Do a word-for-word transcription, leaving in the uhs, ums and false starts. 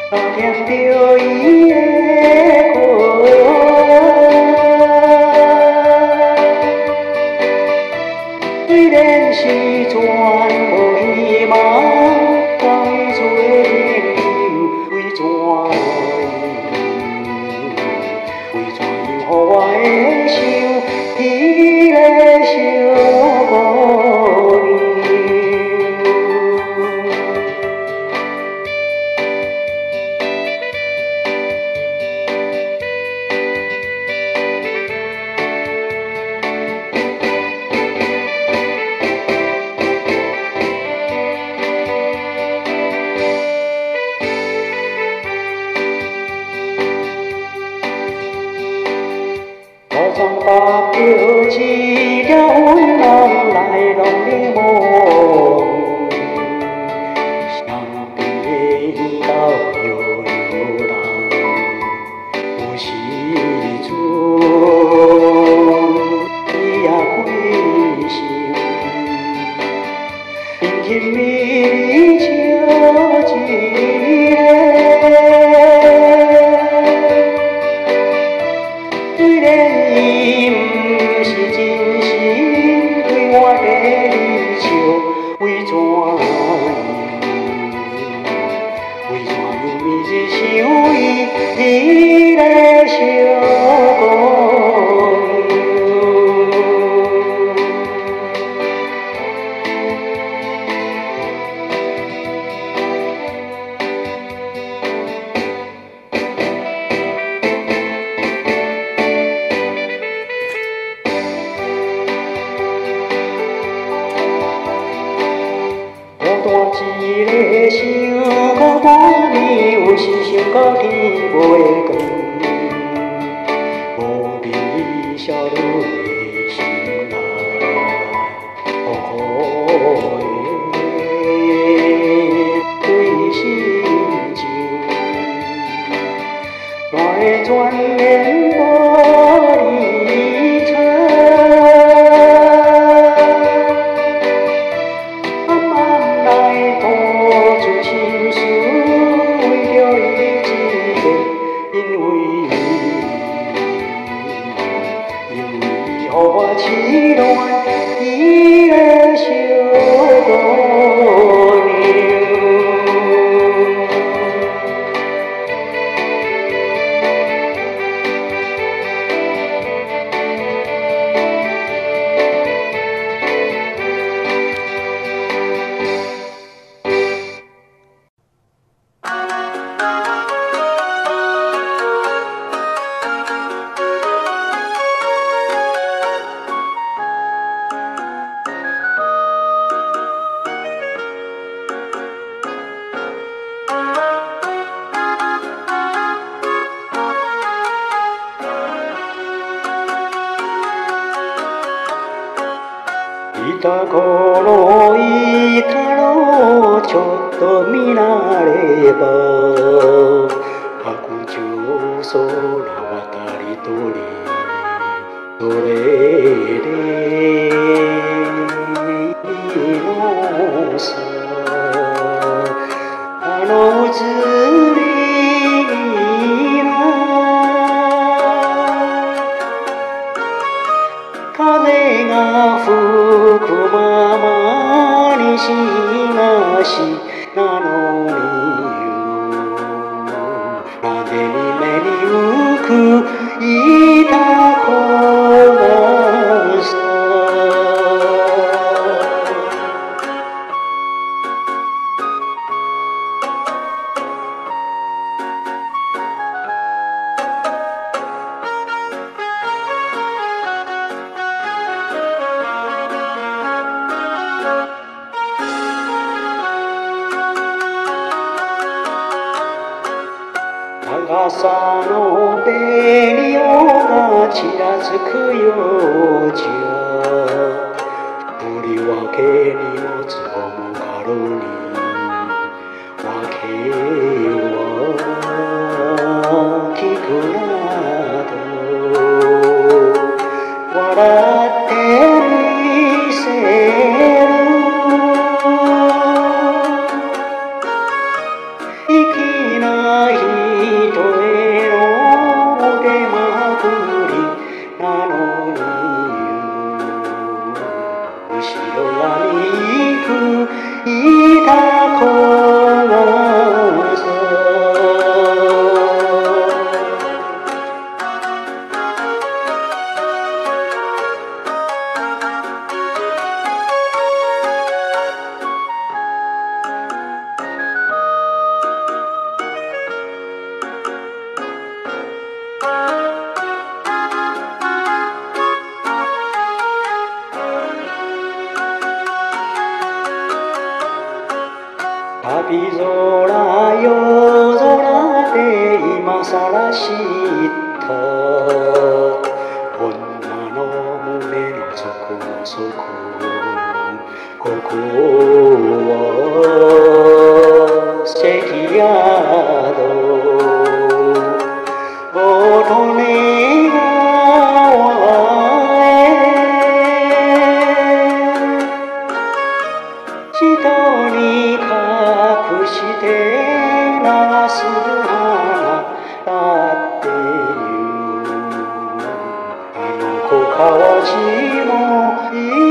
我听着伊的歌，虽然是全无希望，我伊做朋友为怎样？为怎样？予我会想伊个小姑娘？我曾把着一条温暖来拢的梦，想变到悠悠人，有时阵伊也归心，甜甜蜜蜜笑一个。虽然伊不是真心对我在你笑，为怎样？为怎样每日想伊伊个小姑娘？单一个想到半暝，有时想到天袂光，无眠伊少女的心内，苦苦的对心情，我的全然无离场。予我痴恋伊个小姑娘。いた頃いたろうちょっと見慣れば白鳥空渡り鳥それでいいのさあの移り風が吹くままにしなしなのに風に目に浮くいた子がさ朝の紅葉がちらつくようじゃ振り分け荷物をかるに訳は聞くなど笑ってみせる粋なら夜空で今さら知った女の胸の底の底ここは関宿乙女川へ人に隠して流す花だっていうあの子川路も